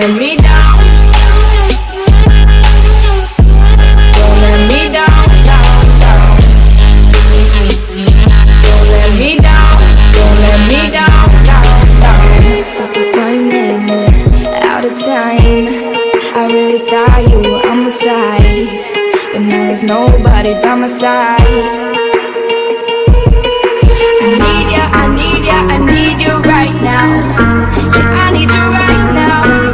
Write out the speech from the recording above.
let me down. Don't let me down, down, down. Don't let me down. Don't let me down, down, down. Running out of time. I really thought you were on my side, but now there's nobody by my side. I need ya, I need ya, I need you right now. Yeah, I need you right now.